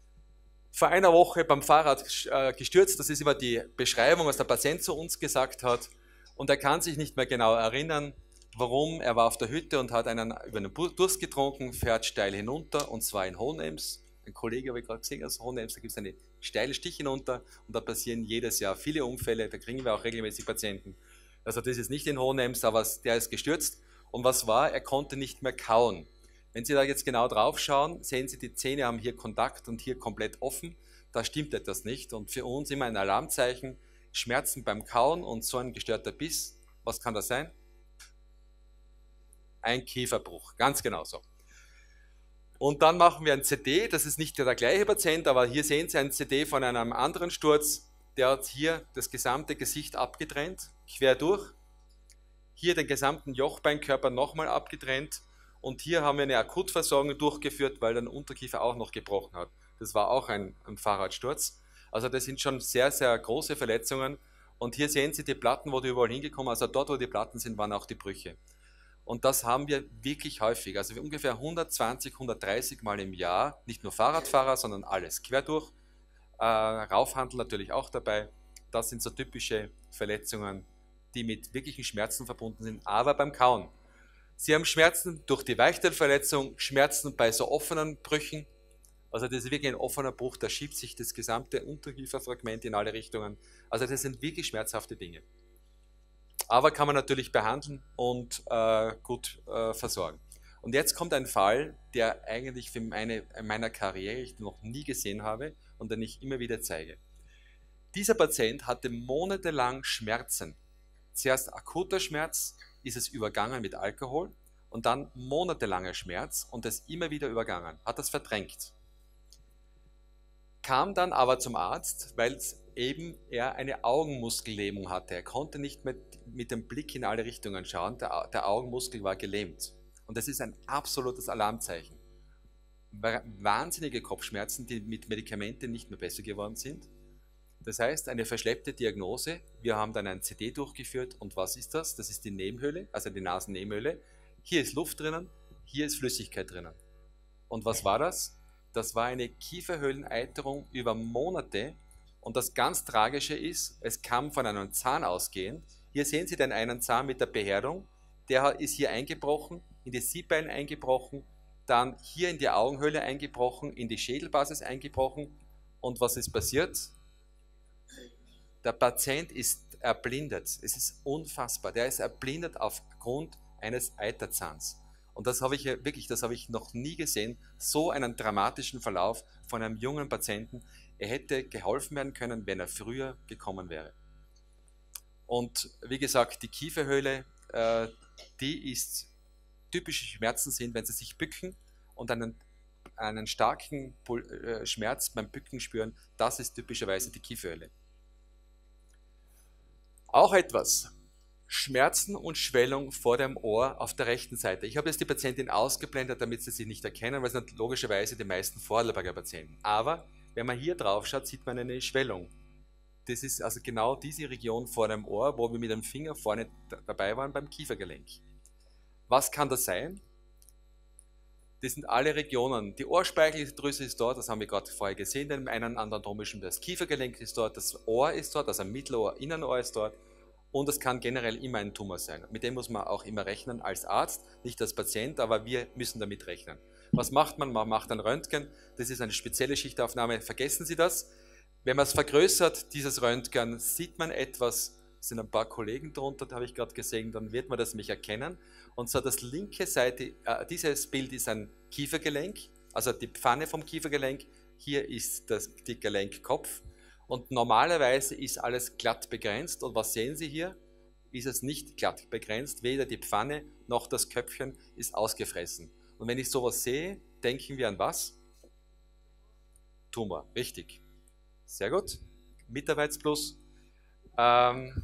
vor einer Woche beim Fahrrad äh, gestürzt, das ist immer die Beschreibung, was der Patient zu uns gesagt hat und er kann sich nicht mehr genau erinnern, warum. Er war auf der Hütte und hat einen über einen Durst getrunken, fährt steil hinunter und zwar in Hohenems. Ein Kollege habe ich gerade gesehen aus Hohenems, da gibt es eine steile Stich hinunter und da passieren jedes Jahr viele Unfälle, da kriegen wir auch regelmäßig Patienten. Also das ist nicht in Hohenems, aber der ist gestürzt und was war? Er konnte nicht mehr kauen. Wenn Sie da jetzt genau drauf schauen, sehen Sie, die Zähne haben hier Kontakt und hier komplett offen, da stimmt etwas nicht und für uns immer ein Alarmzeichen, Schmerzen beim Kauen und so ein gestörter Biss, was kann das sein? Ein Kieferbruch, ganz genau so. Und dann machen wir ein C T, das ist nicht der gleiche Patient, aber hier sehen Sie ein C T von einem anderen Sturz, der hat hier das gesamte Gesicht abgetrennt, quer durch, hier den gesamten Jochbeinkörper nochmal abgetrennt und hier haben wir eine Akutversorgung durchgeführt, weil der Unterkiefer auch noch gebrochen hat. Das war auch ein, ein Fahrradsturz. Also das sind schon sehr, sehr große Verletzungen und hier sehen Sie die Platten, wo die überall hingekommen, also dort, wo die Platten sind, waren auch die Brüche. Und das haben wir wirklich häufig, also ungefähr hundertzwanzig, hundertdreißig Mal im Jahr, nicht nur Fahrradfahrer, sondern alles quer durch. Äh, Raufhandel natürlich auch dabei. Das sind so typische Verletzungen, die mit wirklichen Schmerzen verbunden sind, aber beim Kauen. Sie haben Schmerzen durch die Weichteilverletzung, Schmerzen bei so offenen Brüchen. Also das ist wirklich ein offener Bruch, da schiebt sich das gesamte Unterkieferfragment in alle Richtungen. Also das sind wirklich schmerzhafte Dinge. Aber kann man natürlich behandeln und äh, gut äh, versorgen. Und jetzt kommt ein Fall, der eigentlich für meine, in meiner Karriere ich noch nie gesehen habe und den ich immer wieder zeige. Dieser Patient hatte monatelang Schmerzen. Zuerst akuter Schmerz, ist es übergangen mit Alkohol und dann monatelanger Schmerz und das immer wieder übergangen, hat das verdrängt. Kam dann aber zum Arzt, weil es eben er eine Augenmuskellähmung hatte. Er konnte nicht mehr mit dem Blick in alle Richtungen schauen, der, der Augenmuskel war gelähmt. Und das ist ein absolutes Alarmzeichen. Wahnsinnige Kopfschmerzen, die mit Medikamenten nicht mehr besser geworden sind. Das heißt, eine verschleppte Diagnose. Wir haben dann ein C T durchgeführt und was ist das? Das ist die Nebenhöhle, also die Nasennebenhöhle. Hier ist Luft drinnen, hier ist Flüssigkeit drinnen. Und was war das? Das war eine Kieferhöhleneiterung über Monate. Und das ganz Tragische ist, es kam von einem Zahn ausgehend, Hier sehen Sie den einen Zahn mit der Behaarung. Der ist hier eingebrochen, in die Siebbein eingebrochen, dann hier in die Augenhöhle eingebrochen, in die Schädelbasis eingebrochen. Und was ist passiert? Der Patient ist erblindet. Es ist unfassbar. Der ist erblindet aufgrund eines Eiterzahns. Und das habe ich wirklich, das habe ich noch nie gesehen, so einen dramatischen Verlauf von einem jungen Patienten. Er hätte geholfen werden können, wenn er früher gekommen wäre. Und wie gesagt, die Kieferhöhle, äh, die ist, typische Schmerzen sind, wenn Sie sich bücken und einen, einen starken äh, Schmerz beim Bücken spüren, das ist typischerweise die Kieferhöhle. Auch etwas, Schmerzen und Schwellung vor dem Ohr auf der rechten Seite. Ich habe jetzt die Patientin ausgeblendet, damit Sie sie nicht erkennen, weil es sind logischerweise die meisten Vorarlberger Patienten. Aber wenn man hier drauf schaut, sieht man eine Schwellung. Das ist also genau diese Region vor dem Ohr, wo wir mit dem Finger vorne dabei waren beim Kiefergelenk. Was kann das sein? Das sind alle Regionen. Die Ohrspeicheldrüse ist dort, das haben wir gerade vorher gesehen, den einen anatomischen, das Kiefergelenk ist dort, das Ohr ist dort, also Mittelohr, Innenohr ist dort. Und es kann generell immer ein Tumor sein. Mit dem muss man auch immer rechnen als Arzt, nicht als Patient, aber wir müssen damit rechnen. Was macht man? Man macht ein Röntgen, das ist eine spezielle Schichtaufnahme, vergessen Sie das. Wenn man es vergrößert, dieses Röntgen, sieht man etwas, es sind ein paar Kollegen drunter, da habe ich gerade gesehen, dann wird man das mich erkennen. Und zwar das linke Seite, äh, dieses Bild ist ein Kiefergelenk, also die Pfanne vom Kiefergelenk, hier ist das, die Gelenkkopf. Und normalerweise ist alles glatt begrenzt. Und was sehen Sie hier? Ist es nicht glatt begrenzt. Weder die Pfanne noch das Köpfchen ist ausgefressen. Und wenn ich sowas sehe, denken wir an was? Tumor, richtig. Sehr gut. Mitarbeitsplus. Ähm,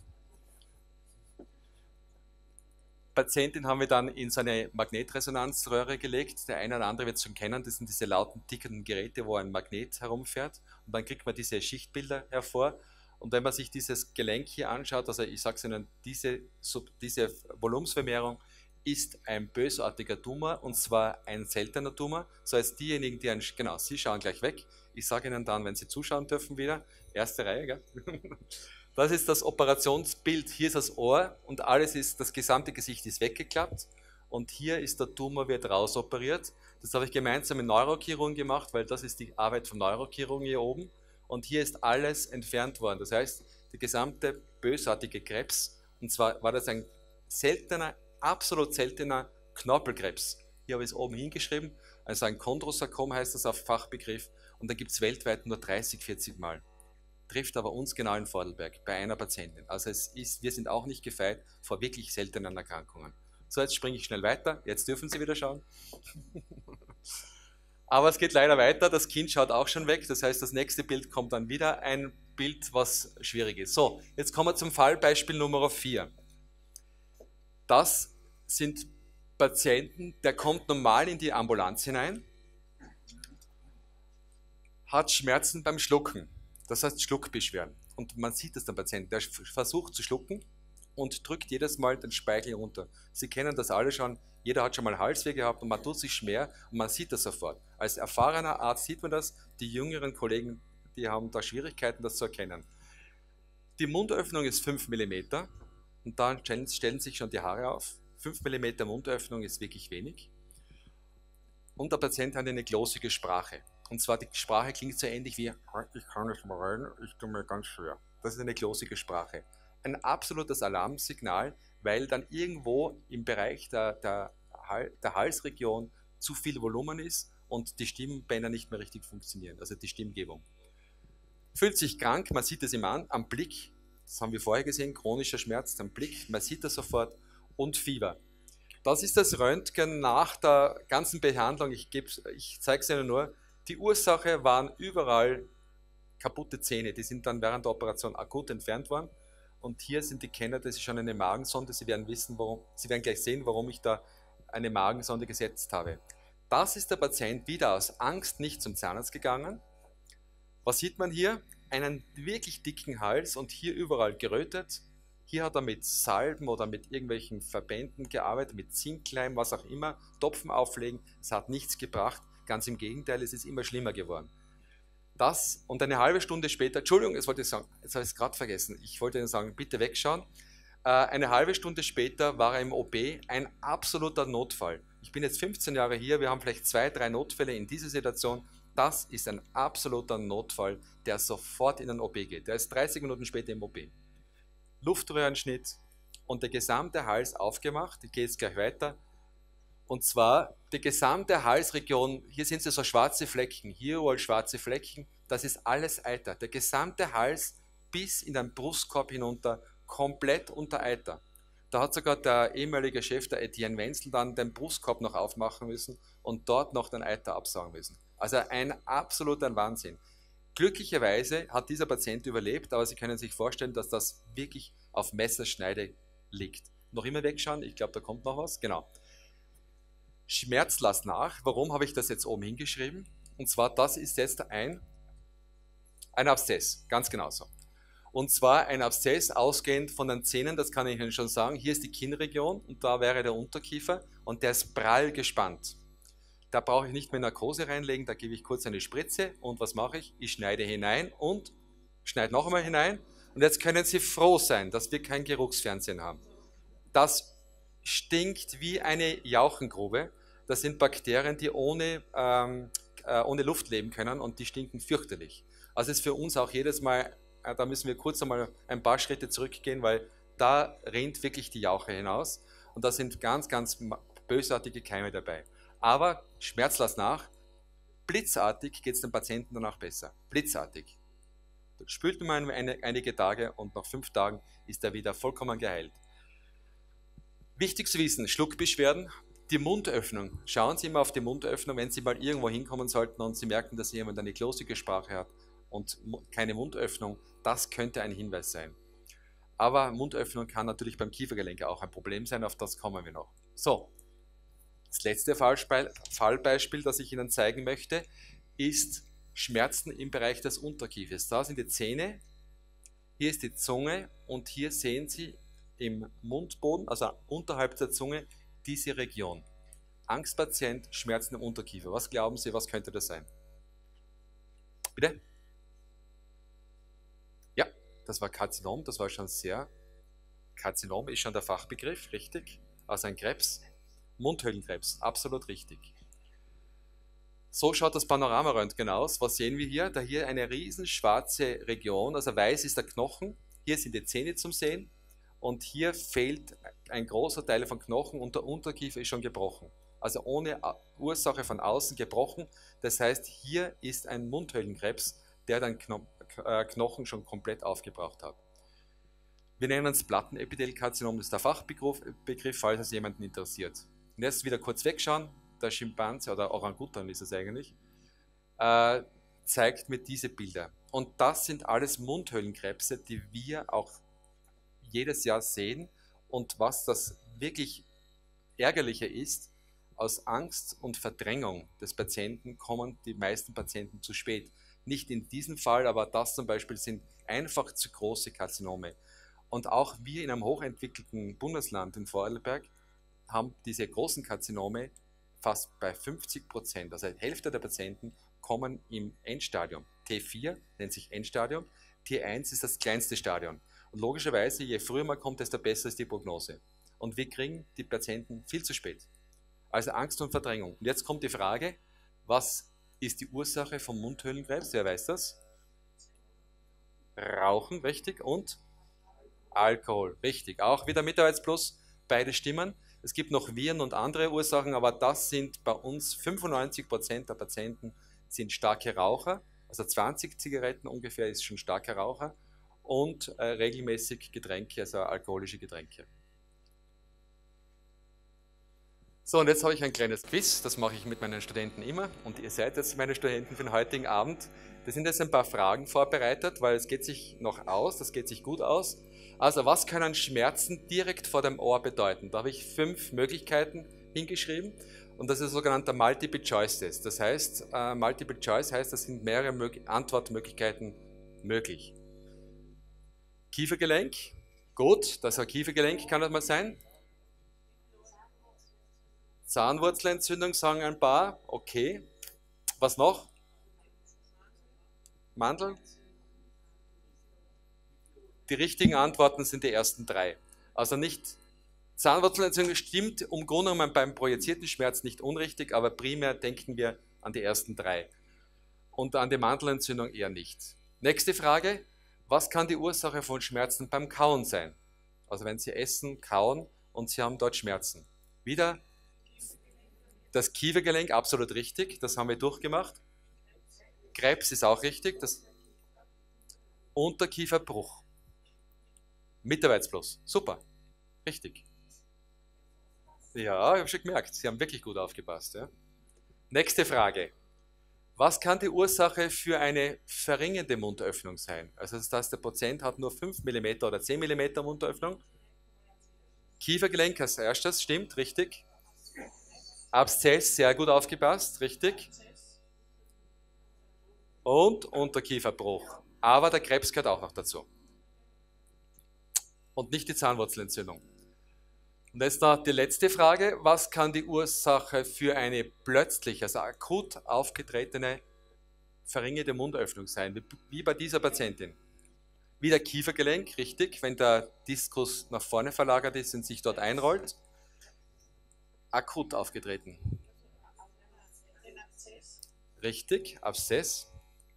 Patientin haben wir dann in so eine Magnetresonanzröhre gelegt. Der eine oder andere wird es schon kennen, das sind diese lauten, tickenden Geräte, wo ein Magnet herumfährt. Und dann kriegt man diese Schichtbilder hervor. Und wenn man sich dieses Gelenk hier anschaut, also ich sage es Ihnen, diese, diese Volumensvermehrung ist ein bösartiger Tumor, und zwar ein seltener Tumor. Das heißt, diejenigen, die ein, genau, Sie schauen gleich weg. Ich sage Ihnen dann, wenn Sie zuschauen dürfen wieder, erste Reihe, gell? Das ist das Operationsbild, hier ist das Ohr und alles ist, das gesamte Gesicht ist weggeklappt und hier ist der Tumor, wird rausoperiert. Das habe ich gemeinsam mit Neurochirurgen gemacht, weil das ist die Arbeit von Neurochirurgen hier oben und hier ist alles entfernt worden. Das heißt, der gesamte bösartige Krebs, und zwar war das ein seltener, absolut seltener Knorpelkrebs. Hier habe ich es oben hingeschrieben, also ein Chondrosarkom heißt das auf Fachbegriff und da gibt es weltweit nur dreißig, vierzig Mal. Trifft aber uns genau in Vorarlberg, bei einer Patientin. Also es ist, wir sind auch nicht gefeit vor wirklich seltenen Erkrankungen. So, jetzt springe ich schnell weiter. Jetzt dürfen Sie wieder schauen. Aber es geht leider weiter. Das Kind schaut auch schon weg. Das heißt, das nächste Bild kommt dann wieder. Ein Bild, was schwierig ist. So, jetzt kommen wir zum Fallbeispiel Nummer vier. Das sind Patienten, der kommt normal in die Ambulanz hinein, hat Schmerzen beim Schlucken. Das heißt Schluckbeschwerden. Und man sieht es, der Patient, der versucht zu schlucken und drückt jedes Mal den Speichel runter. Sie kennen das alle schon, jeder hat schon mal Halsweh gehabt und man tut sich schwer und man sieht das sofort. Als erfahrener Arzt sieht man das, die jüngeren Kollegen, die haben da Schwierigkeiten, das zu erkennen. Die Mundöffnung ist fünf Millimeter und dann stellen, stellen sich schon die Haare auf. fünf Millimeter Mundöffnung ist wirklich wenig. Und der Patient hat eine glosige Sprache. Und zwar die Sprache klingt so ähnlich wie ich kann nicht mehr rein, ich tue mir ganz schwer. Das ist eine glosige Sprache. Ein absolutes Alarmsignal, weil dann irgendwo im Bereich der, der, der Halsregion zu viel Volumen ist und die Stimmbänder nicht mehr richtig funktionieren, also die Stimmgebung. Fühlt sich krank, man sieht es ihm an, am Blick, das haben wir vorher gesehen, chronischer Schmerz am Blick, man sieht das sofort, und Fieber. Das ist das Röntgen nach der ganzen Behandlung, ich, ich zeige es Ihnen nur. Die Ursache waren überall kaputte Zähne, die sind dann während der Operation akut entfernt worden. Und hier sind die Kenner, das ist schon eine Magensonde, Sie werden wissen, warum, Sie werden gleich sehen, warum ich da eine Magensonde gesetzt habe. Das ist der Patient wieder aus Angst nicht zum Zahnarzt gegangen. Was sieht man hier? Einen wirklich dicken Hals und hier überall gerötet. Hier hat er mit Salben oder mit irgendwelchen Verbänden gearbeitet, mit Zinkleim, was auch immer, Topfen auflegen, es hat nichts gebracht. Ganz im Gegenteil, es ist immer schlimmer geworden. Das und eine halbe Stunde später, Entschuldigung, jetzt wollte ich sagen, jetzt habe ich es gerade vergessen, ich wollte Ihnen sagen, bitte wegschauen. Äh, eine halbe Stunde später war er im O P, ein absoluter Notfall. Ich bin jetzt fünfzehn Jahre hier, wir haben vielleicht zwei, drei Notfälle in dieser Situation. Das ist ein absoluter Notfall, der sofort in den O P geht. Der ist dreißig Minuten später im O P. Luftröhrenschnitt und der gesamte Hals aufgemacht. Ich gehe jetzt gleich weiter. Und zwar die gesamte Halsregion, hier sind so schwarze Flecken, hier überall schwarze Flecken, das ist alles Eiter. Der gesamte Hals bis in den Brustkorb hinunter, komplett unter Eiter. Da hat sogar der ehemalige Chef, der Etienne Wenzel, dann den Brustkorb noch aufmachen müssen und dort noch den Eiter absaugen müssen. Also ein absoluter Wahnsinn. Glücklicherweise hat dieser Patient überlebt, aber Sie können sich vorstellen, dass das wirklich auf Messerschneide liegt. Noch immer wegschauen, ich glaube, da kommt noch was. Genau. Schmerz lass nach. Warum habe ich das jetzt oben hingeschrieben? Und zwar, das ist jetzt ein, ein Abszess, ganz genauso. Und zwar ein Abszess ausgehend von den Zähnen, das kann ich Ihnen schon sagen. Hier ist die Kinnregion und da wäre der Unterkiefer und der ist prall gespannt. Da brauche ich nicht mehr Narkose reinlegen, da gebe ich kurz eine Spritze und was mache ich? Ich schneide hinein und schneide noch einmal hinein. Und jetzt können Sie froh sein, dass wir kein Geruchsfernsehen haben. Das stinkt wie eine Jauchengrube. Das sind Bakterien, die ohne, ähm, äh, ohne Luft leben können und die stinken fürchterlich. Also ist für uns auch jedes Mal, äh, da müssen wir kurz einmal ein paar Schritte zurückgehen, weil da rinnt wirklich die Jauche hinaus und da sind ganz, ganz bösartige Keime dabei. Aber Schmerz lass nach, blitzartig geht es dem Patienten danach besser. Blitzartig. Das spült man eine, einige Tage und nach fünf Tagen ist er wieder vollkommen geheilt. Wichtig zu wissen, Schluckbeschwerden, die Mundöffnung. Schauen Sie mal auf die Mundöffnung, wenn Sie mal irgendwo hinkommen sollten und Sie merken, dass jemand eine klosige Sprache hat und keine Mundöffnung, das könnte ein Hinweis sein. Aber Mundöffnung kann natürlich beim Kiefergelenk auch ein Problem sein, auf das kommen wir noch. So, das letzte Fallbeispiel, das ich Ihnen zeigen möchte, ist Schmerzen im Bereich des Unterkiefers. Da sind die Zähne, hier ist die Zunge und hier sehen Sie im Mundboden, also unterhalb der Zunge, diese Region. Angstpatient, Schmerzen im Unterkiefer. Was glauben Sie, was könnte das sein? Bitte? Ja, das war Karzinom, das war schon sehr. Karzinom ist schon der Fachbegriff, richtig? Also ein Krebs. Mundhöhlenkrebs, absolut richtig. So schaut das Panoramaröntgen aus. Was sehen wir hier? Da hier eine riesen schwarze Region, also weiß ist der Knochen. Hier sind die Zähne zum Sehen. Und hier fehlt ein großer Teil von Knochen und der Unterkiefer ist schon gebrochen. Also ohne Ursache von außen gebrochen. Das heißt, hier ist ein Mundhöhlenkrebs, der den Knochen schon komplett aufgebraucht hat. Wir nennen es Plattenepithelkarzinom, das ist der Fachbegriff, falls es jemanden interessiert. Und jetzt wieder kurz wegschauen, der Schimpanse oder Orangutan ist es eigentlich, äh, zeigt mir diese Bilder. Und das sind alles Mundhöhlenkrebse, die wir auch jedes Jahr sehen. Und was das wirklich Ärgerliche ist, aus Angst und Verdrängung des Patienten kommen die meisten Patienten zu spät. Nicht in diesem Fall, aber das zum Beispiel sind einfach zu große Karzinome. Und auch wir in einem hochentwickelten Bundesland in Vorarlberg haben diese großen Karzinome fast bei fünfzig Prozent, also die Hälfte der Patienten kommen im Endstadium. T vier nennt sich Endstadium, T eins ist das kleinste Stadion. Und logischerweise, je früher man kommt, desto besser ist die Prognose. Und wir kriegen die Patienten viel zu spät. Also Angst und Verdrängung. Und jetzt kommt die Frage, was ist die Ursache vom Mundhöhlenkrebs? Wer weiß das? Rauchen, richtig, und Alkohol, richtig. Auch wieder Mitarbeitsplus, beide stimmen. Es gibt noch Viren und andere Ursachen, aber das sind bei uns fünfundneunzig Prozent der Patienten sind starke Raucher, also zwanzig Zigaretten ungefähr ist schon starker Raucher und äh, regelmäßig Getränke, also alkoholische Getränke. So, und jetzt habe ich ein kleines Quiz, das mache ich mit meinen Studenten immer und ihr seid jetzt meine Studenten für den heutigen Abend. Da sind jetzt ein paar Fragen vorbereitet, weil es geht sich noch aus, das geht sich gut aus. Also, was können Schmerzen direkt vor dem Ohr bedeuten? Da habe ich fünf Möglichkeiten hingeschrieben und das ist ein sogenannter Multiple-Choice-Test. Das heißt, äh, Multiple-Choice heißt, es sind mehrere Mög- Antwortmöglichkeiten möglich. Kiefergelenk, gut, das Kiefergelenk kann das mal sein. Zahnwurzelentzündung sagen ein paar, okay. Was noch? Mandel? Die richtigen Antworten sind die ersten drei. Also nicht, Zahnwurzelentzündung stimmt im Grunde genommen beim projizierten Schmerz nicht unrichtig, aber primär denken wir an die ersten drei. Und an die Mandelentzündung eher nicht. Nächste Frage, was kann die Ursache von Schmerzen beim Kauen sein? Also wenn Sie essen, kauen und Sie haben dort Schmerzen. Wieder das Kiefergelenk, absolut richtig, das haben wir durchgemacht. Krebs ist auch richtig. Das Unterkieferbruch. Mitarbeitsplus. Super. Richtig. Ja, ich habe schon gemerkt, Sie haben wirklich gut aufgepasst. Ja? Nächste Frage. Was kann die Ursache für eine verringerte Mundöffnung sein? Also das heißt, der Patient hat nur fünf Millimeter oder zehn Millimeter Mundöffnung. Kiefergelenk als erstes, stimmt, richtig. Abszess, sehr gut aufgepasst, richtig. Und Unterkieferbruch. Aber der Krebs gehört auch noch dazu. Und nicht die Zahnwurzelentzündung. Und jetzt noch die letzte Frage. Was kann die Ursache für eine plötzlich, also akut aufgetretene, verringerte Mundöffnung sein? Wie bei dieser Patientin. Wieder Kiefergelenk, richtig, wenn der Diskus nach vorne verlagert ist und sich dort einrollt. Akut aufgetreten. Richtig, Abszess.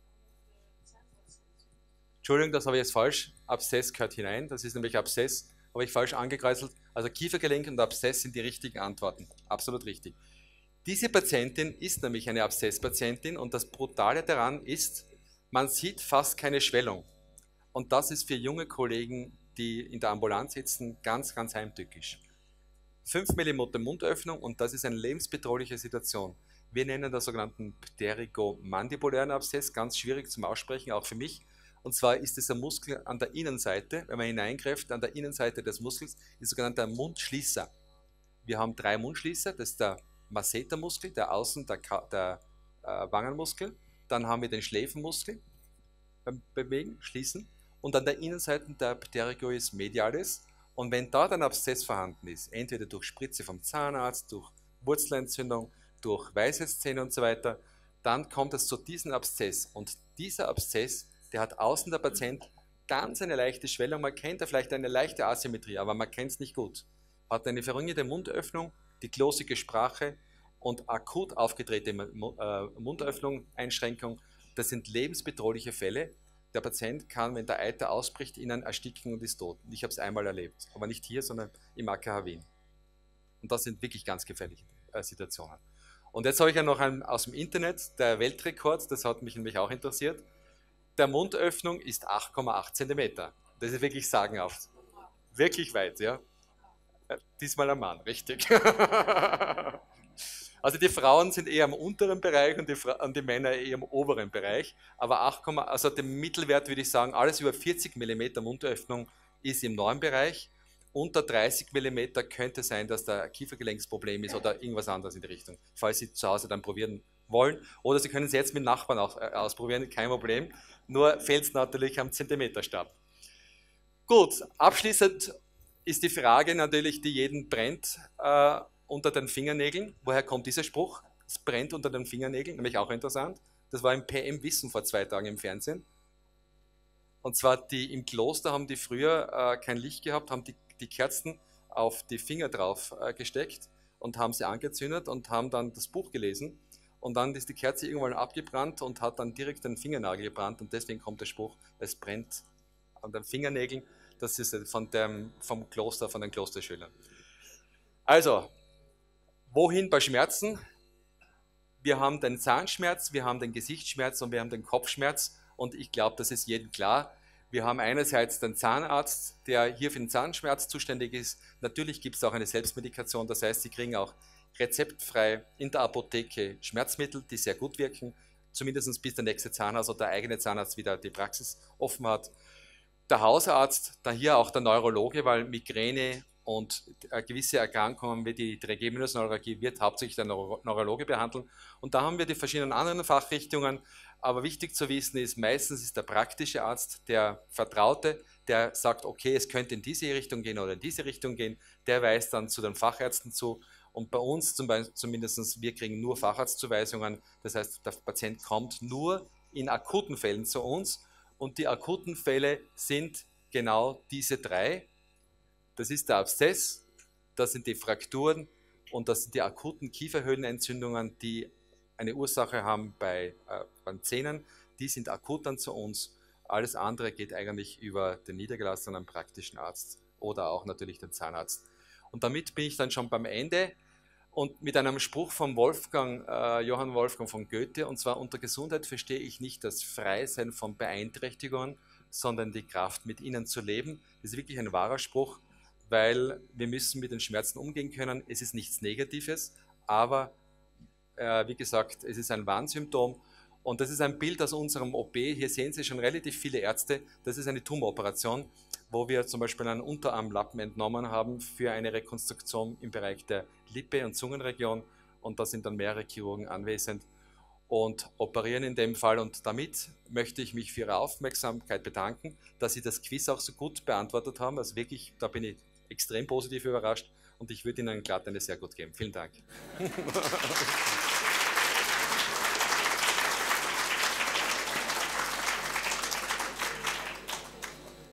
Entschuldigung, das habe ich jetzt falsch. Abszess gehört hinein, das ist nämlich Abszess, habe ich falsch angekreuzelt. Also Kiefergelenk und Abszess sind die richtigen Antworten. Absolut richtig. Diese Patientin ist nämlich eine Abszesspatientin und das Brutale daran ist, man sieht fast keine Schwellung. Und das ist für junge Kollegen, die in der Ambulanz sitzen, ganz, ganz heimtückisch. fünf Millimeter Mundöffnung und das ist eine lebensbedrohliche Situation. Wir nennen das sogenannten pterygomandibulären Abszess, ganz schwierig zum Aussprechen, auch für mich. Und zwar ist es ein Muskel an der Innenseite, wenn man hineingreift, an der Innenseite des Muskels, ist sogenannter Mundschließer. Wir haben drei Mundschließer, das ist der Massetermuskel, der Außen, der, der äh, Wangenmuskel. Dann haben wir den Schläfenmuskel beim Bewegen, Schließen. Und an der Innenseite der Pterygoides medialis. Und wenn dort ein Abszess vorhanden ist, entweder durch Spritze vom Zahnarzt, durch Wurzelentzündung, durch Weisheitszähne und so weiter, dann kommt es zu diesem Abszess. Und dieser Abszess, der hat außen der Patient ganz eine leichte Schwellung. Man kennt da vielleicht eine leichte Asymmetrie, aber man kennt es nicht gut. Hat eine verringerte Mundöffnung, die glosige Sprache und akut aufgetretene Mundöffnung, Einschränkung. Das sind lebensbedrohliche Fälle. Der Patient kann, wenn der Eiter ausbricht, ihnen ersticken und ist tot. Ich habe es einmal erlebt, aber nicht hier, sondern im A K H Wien. Und das sind wirklich ganz gefährliche äh, Situationen. Und jetzt habe ich ja noch einen aus dem Internet, der Weltrekord, das hat mich nämlich auch interessiert. Der Mundöffnung ist acht Komma acht Zentimeter. Das ist wirklich sagenhaft. Wirklich weit, ja. Diesmal ein Mann, richtig. Also die Frauen sind eher im unteren Bereich und die, und die Männer eher im oberen Bereich. Aber acht, also der Mittelwert würde ich sagen, alles über vierzig Millimeter Mundöffnung ist im neuen Bereich. Unter dreißig Millimeter könnte sein, dass da ein Kiefergelenksproblem ist oder irgendwas anderes in die Richtung. Falls Sie zu Hause dann probieren wollen. Oder Sie können es jetzt mit Nachbarn auch, äh, ausprobieren, kein Problem. Nur fehlt es natürlich am Zentimeterstab. Gut, abschließend ist die Frage natürlich, die jeden brennt, äh, unter den Fingernägeln. Woher kommt dieser Spruch? Es brennt unter den Fingernägeln, nämlich auch interessant. Das war im P M Wissen vor zwei Tagen im Fernsehen. Und zwar die im Kloster haben die früher äh, kein Licht gehabt, haben die, die Kerzen auf die Finger drauf äh, gesteckt und haben sie angezündet und haben dann das Buch gelesen. Und dann ist die Kerze irgendwann abgebrannt und hat dann direkt den Fingernagel gebrannt und deswegen kommt der Spruch, es brennt an den Fingernägeln. Das ist von dem, vom Kloster, von den Klosterschülern. Also, wohin bei Schmerzen? Wir haben den Zahnschmerz, wir haben den Gesichtsschmerz und wir haben den Kopfschmerz. Und ich glaube, das ist jedem klar. Wir haben einerseits den Zahnarzt, der hier für den Zahnschmerz zuständig ist. Natürlich gibt es auch eine Selbstmedikation, das heißt, Sie kriegen auch rezeptfrei in der Apotheke Schmerzmittel, die sehr gut wirken, zumindest bis der nächste Zahnarzt oder der eigene Zahnarzt wieder die Praxis offen hat. Der Hausarzt, dann hier auch der Neurologe, weil Migräne und gewisse Erkrankungen wie die Trigeminusneuralgie wird hauptsächlich der Neurologe behandeln. Und da haben wir die verschiedenen anderen Fachrichtungen. Aber wichtig zu wissen ist, meistens ist der praktische Arzt der Vertraute, der sagt, okay, es könnte in diese Richtung gehen oder in diese Richtung gehen. Der weist dann zu den Fachärzten zu. Und bei uns zum Beispiel, zumindest, wir kriegen nur Facharztzuweisungen. Das heißt, der Patient kommt nur in akuten Fällen zu uns. Und die akuten Fälle sind genau diese drei. Das ist der Abszess, das sind die Frakturen und das sind die akuten Kieferhöhlenentzündungen, die eine Ursache haben bei, äh, bei den Zähnen. Die sind akut dann zu uns. Alles andere geht eigentlich über den niedergelassenen praktischen Arzt oder auch natürlich den Zahnarzt. Und damit bin ich dann schon beim Ende und mit einem Spruch von Wolfgang, äh, Johann Wolfgang von Goethe, und zwar: Unter Gesundheit verstehe ich nicht das Freisein von Beeinträchtigungen, sondern die Kraft, mit ihnen zu leben. Das ist wirklich ein wahrer Spruch, weil wir müssen mit den Schmerzen umgehen können. Es ist nichts Negatives, aber äh, wie gesagt, es ist ein Warnsymptom. Und das ist ein Bild aus unserem O P. Hier sehen Sie schon relativ viele Ärzte. Das ist eine Tumoroperation, wo wir zum Beispiel einen Unterarmlappen entnommen haben für eine Rekonstruktion im Bereich der Lippe- und Zungenregion. Und da sind dann mehrere Chirurgen anwesend und operieren in dem Fall. Und damit möchte ich mich für Ihre Aufmerksamkeit bedanken, dass Sie das Quiz auch so gut beantwortet haben. Also wirklich, da bin ich extrem positiv überrascht und ich würde Ihnen glatt eine sehr gut geben. Vielen Dank.